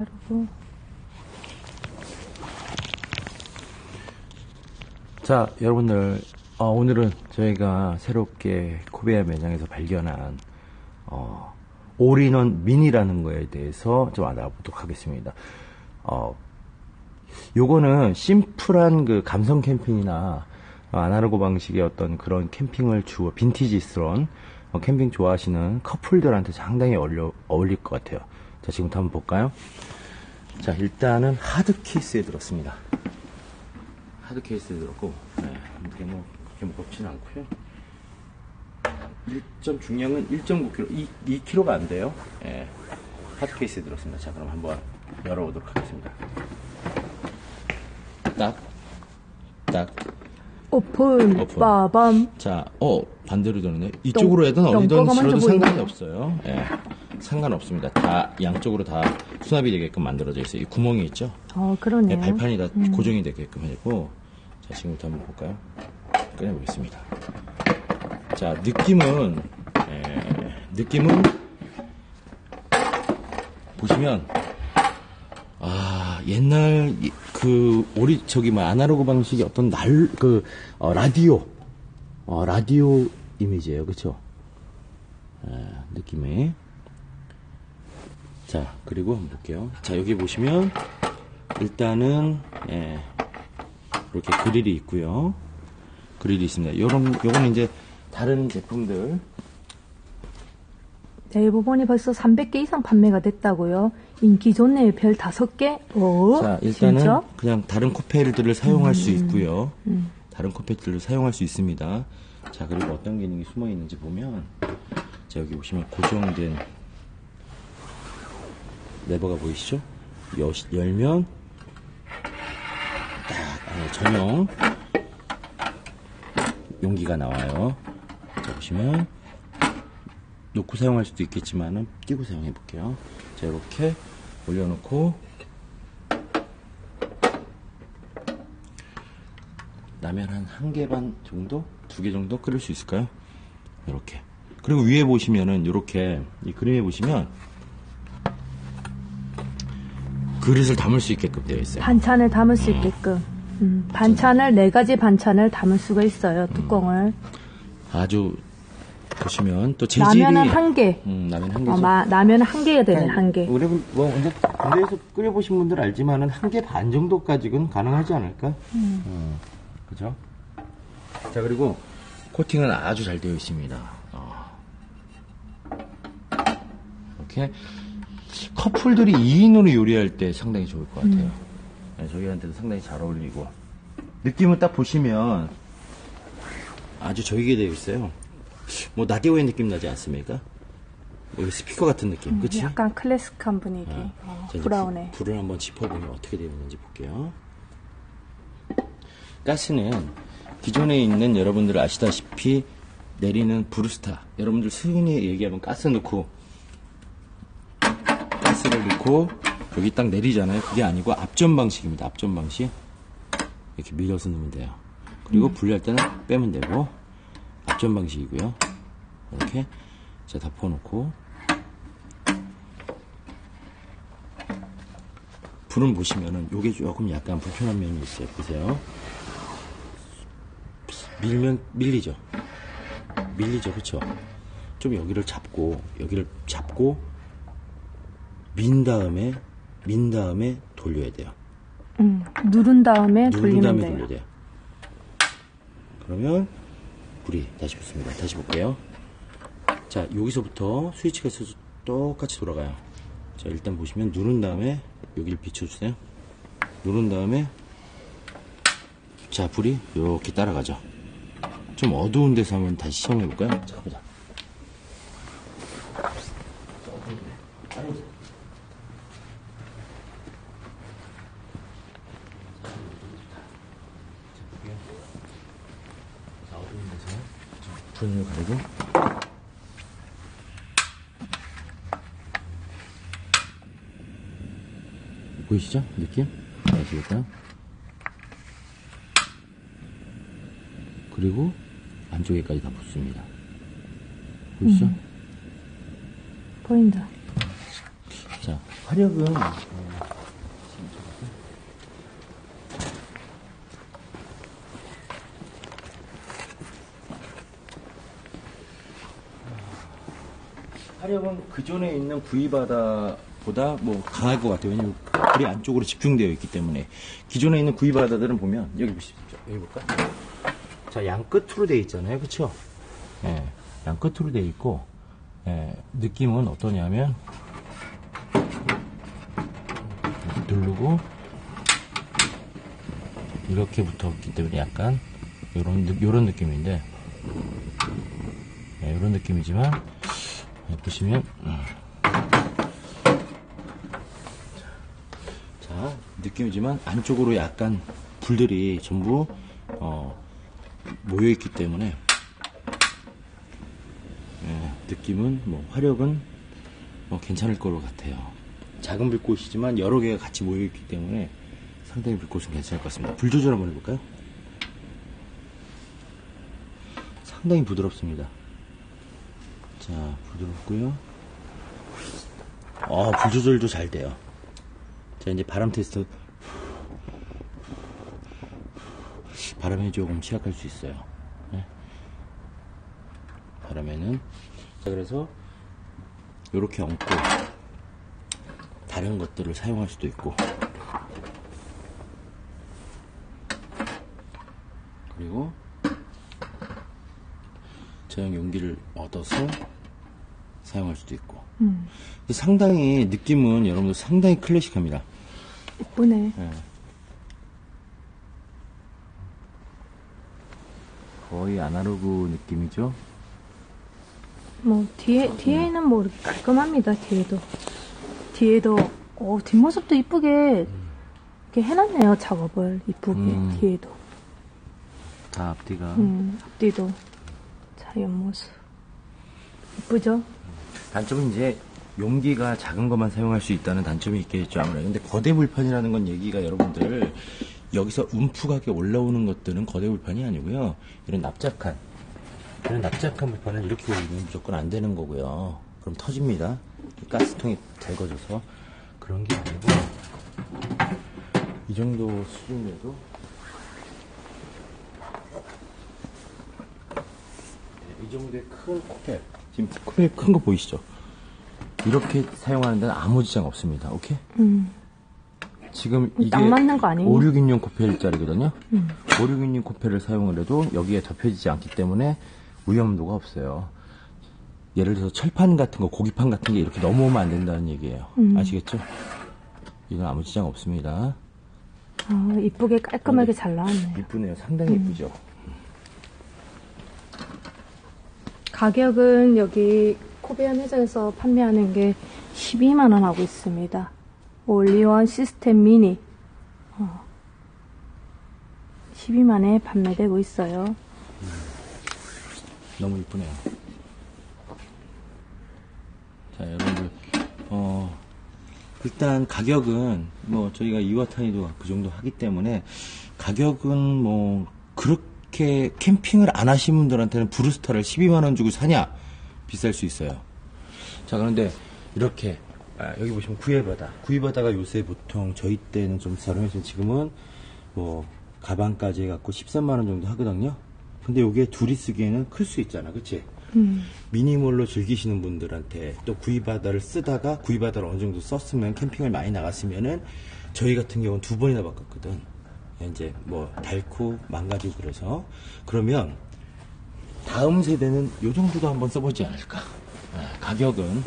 바르고. 자, 여러분들, 오늘은 저희가 새롭게 코베야 매장에서 발견한 올인원 미니라는 거에 대해서 좀 알아보도록 하겠습니다. 요거는 심플한 그 감성 캠핑이나 아날로그 방식의 어떤 그런 캠핑을 빈티지스러운 캠핑 좋아하시는 커플들한테 상당히 어울릴 것 같아요. 자, 지금부터 한번 볼까요? 자, 일단은 하드 케이스에 들었습니다. 하드 케이스에 들었고, 그렇게 무겁지는 않고요. 중량은 1.9kg, 2kg가 안 돼요. 하드 케이스에 들었습니다. 자, 그럼 한번 열어보도록 하겠습니다. 딱. 오픈. 빠밤. 자, 반대로 되네. 이쪽으로 해든 어디든 실어도 상관이 없어요. 상관없습니다. 다 양쪽으로 다 수납이 되게끔 만들어져 있어요. 이 구멍이 있죠? 그러네. 발판이 다 고정이 되게끔 해고. 자, 지금부터 한번 볼까요? 꺼내보겠습니다. 자, 느낌은 보시면 옛날 아날로그 방식의 어떤 라디오 이미지예요. 그쵸? 느낌이. 자, 그리고 한번 볼게요. 자, 여기 보시면 일단은 이렇게 그릴이 있고요. 그릴이 있습니다. 요건 이제 다른 제품들 대부분이 벌써 300개 이상 판매가 됐다고요. 인기 좋네요. 별 5개. 자, 일단은 진짜? 그냥 다른 코펠들을 사용할 수 있고요. 다른 코펠들을 사용할 수 있습니다. 자, 그리고 어떤 기능이 숨어 있는지 보면, 자, 여기 보시면 고정된 레버가 보이시죠? 열면 딱 안에 전용 용기가 나와요. 자, 보시면 놓고 사용할 수도 있겠지만은 띄고 사용해 볼게요. 자, 이렇게 올려놓고 라면 한 1개 반 정도? 2개 정도 끓일 수 있을까요? 이렇게. 그리고 위에 보시면은 이렇게 이 그림에 보시면 그릇을 담을 수 있게끔 되어 있어요. 반찬을 담을 수 있게끔. 반찬을 4가지 반찬을 담을 수가 있어요. 뚜껑을. 아주 보시면 또 재질이 라면은 1개. 라면 1개죠. 라면은 1개가 되네. 1개. 우리 이제 군대에서 끓여보신 분들 알지만은 1개 반 정도까지는 가능하지 않을까? 그죠? 자, 그리고 코팅은 아주 잘 되어 있습니다. 이렇게 커플들이 2인으로 요리할 때 상당히 좋을 것 같아요. 저희한테도 상당히 잘 어울리고, 느낌은 딱 보시면 아주 저기게 되어 있어요. 뭐 라디오의 느낌 나지 않습니까? 여기 스피커 같은 느낌, 그치? 약간 클래식한 분위기. 브라운에. 불을 한번 짚어보면 어떻게 되어 있는지 볼게요. 가스는 기존에 있는 여러분들 아시다시피 내리는 브루스타, 여러분들 흔히 얘기하면 가스를 넣고 여기 딱 내리잖아요. 그게 아니고 압전 방식입니다. 압전 방식. 이렇게 밀어서 넣으면 돼요. 그리고 분리할 때는 빼면 되고, 압전 방식이고요. 이렇게 자, 덮어놓고 불은 보시면은 요게 조금 약간 불편한 면이 있어요. 보세요. 밀리죠. 그쵸? 좀 여기를 잡고 민 다음에 돌려야 돼요. 누른 다음에 돌리면 돼요. 돌려야 돼요. 그러면 불이 다시 붙습니다. 다시 볼게요. 자, 여기서부터 스위치가 있어서 똑같이 돌아가요. 자, 일단 보시면 누른 다음에 여기를 비춰주세요. 누른 다음에 자, 불이 이렇게 따라가죠. 좀 어두운 데서 한번 다시 시험해 볼까요? 자, 가보자. 불을 가리고 보이시죠? 느낌? 아시겠어요? 그리고 안쪽에까지 다 붙습니다. 보이시죠? 보인다. 자, 화력은 화력은 기존에 있는 구이바다보다 뭐 강할 것 같아요. 왜냐면 불이 안쪽으로 집중되어 있기 때문에. 기존에 있는 구이바다들은 보면 여기 보시죠. 여기 볼까? 자, 양 끝으로 되어 있잖아요. 그쵸? 예, 양 끝으로 되어 있고, 예, 느낌은 어떠냐면 누르고 이렇게 붙었기 때문에 약간 요런 느낌인데, 예, 요런 느낌이지만 보시면 자, 느낌이지만 안쪽으로 약간 불들이 전부 모여있기 때문에, 예, 느낌은 뭐 화력은 뭐 괜찮을 것 같아요. 작은 불꽃이지만 여러 개가 같이 모여있기 때문에 상당히 불꽃은 괜찮을 것 같습니다. 불 조절 한번 해볼까요? 상당히 부드럽습니다. 자, 부드럽고요. 불 조절도 잘 돼요. 자, 이제 바람 테스트. 바람에 조금 취약할 수 있어요. 네. 바람에는. 자, 그래서 이렇게 얹고 다른 것들을 사용할 수도 있고, 그리고 저형 용기를 얻어서 사용할 수도 있고. 상당히 느낌은 여러분들 상당히 클래식합니다. 예쁘네. 네. 거의 아날로그 느낌이죠. 뭐 뒤에는 뭐 이렇게 깔끔합니다. 뒤에도 뒷모습도 이쁘게 이렇게 해놨네요. 작업을 이쁘게. 뒤에도 다 앞뒤가. 앞뒤도 자, 옆모습 이쁘죠. 단점은 이제 용기가 작은 것만 사용할 수 있다는 단점이 있겠죠, 아무래도. 근데 거대 불판이라는 건 얘기가, 여러분들 여기서 움푹하게 올라오는 것들은 거대 불판이 아니고요. 이런 납작한 불판은 이렇게 올리면 무조건 안 되는 거고요. 그럼 터집니다. 가스통이 달궈져서. 그런 게 아니고, 이 정도 수준에도 이 정도의 큰 코펠, 지금 코펠 큰 거 보이시죠? 이렇게 사용하는 데는 아무 지장 없습니다. 오케이? 지금 이게 딱 맞는 거 아니에요? 5,6인용 코펠짜리거든요. 5,6인용 코펠을 사용을 해도 여기에 덮여지지 않기 때문에 위험도가 없어요. 예를 들어서 철판 같은 거, 고기판 같은 게 이렇게 넘어오면 안 된다는 얘기예요. 아시겠죠? 이건 아무 지장 없습니다. 이쁘게 깔끔하게 잘 나왔네요. 이쁘네요. 상당히 이쁘죠? 가격은 여기 코베아 매장에서 판매하는 게 12만원 하고 있습니다. 올리원 시스템 미니 12만원에 판매되고 있어요. 너무 이쁘네요. 자, 여러분들 일단 가격은 뭐 저희가 이와타니도 그 정도 하기 때문에 가격은 뭐 그렇게 캠핑을 안 하신 분들한테는 브루스타를 12만원 주고 사냐? 비쌀 수 있어요. 자, 그런데 이렇게 여기 보시면 구이바다가 요새 보통 저희 때는 좀 저렴해서 지금은 뭐 가방까지 해갖고 13만원 정도 하거든요. 근데 요게 둘이 쓰기에는 클 수 있잖아, 그치? 미니멀로 즐기시는 분들한테, 또 구이바다를 쓰다가 구이바다를 어느 정도 썼으면, 캠핑을 많이 나갔으면은, 저희 같은 경우는 2번이나 바꿨거든. 이제 뭐 닳고 망가지고. 그래서 그러면 다음 세대는 요 정도도 한번 써보지 않을까. 가격은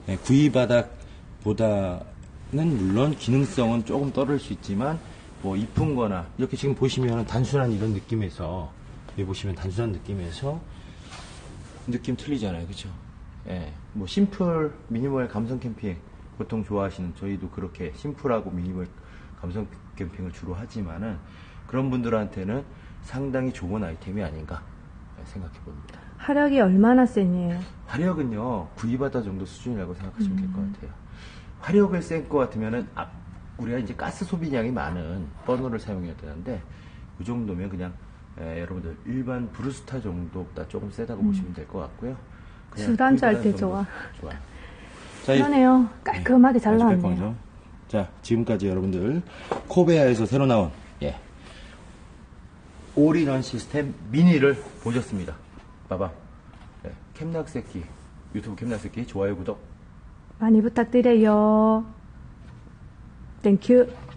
구이바닥보다는 물론 기능성은 조금 떨어질 수 있지만, 뭐 이쁜 거나 이렇게 지금 보시면 단순한 이런 느낌에서, 여기 보시면 단순한 느낌에서 느낌 틀리잖아요, 그쵸? 예, 뭐 심플 미니멀 감성 캠핑 보통 좋아하시는, 저희도 그렇게 심플하고 미니멀 감성 캠핑을 주로 하지만은, 그런 분들한테는 상당히 좋은 아이템이 아닌가 생각해 봅니다. 화력이 얼마나 세니에요? 화력은요, 구이바다 정도 수준이라고 생각하시면 될 것 같아요. 화력을 센 것 같으면은 우리가 이제 가스 소비량이 많은 버너를 사용해야 되는데, 이 정도면 그냥 여러분들 일반 브루스타 정도보다 조금 세다고 보시면 될 것 같고요. 술안주 할 때 좋아요. 자, 그러네요. 깔끔하게 잘 나왔네요. 깔끔하죠? 자, 지금까지 여러분들 코베아에서 새로 나온 올인원 시스템 미니를 보셨습니다. 봐봐. 캠락세키 유튜브 캠나스키 좋아요, 구독 많이 부탁드려요. 땡큐.